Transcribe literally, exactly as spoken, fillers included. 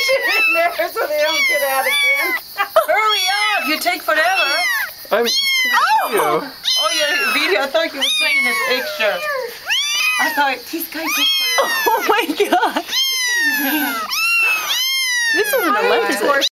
it in there so they don't get out again. Hurry up! You take forever. I'm. Oh! Oh, your video. I thought you were taking a picture. I thought this guy takes forever. Oh my god. This one on the left is it?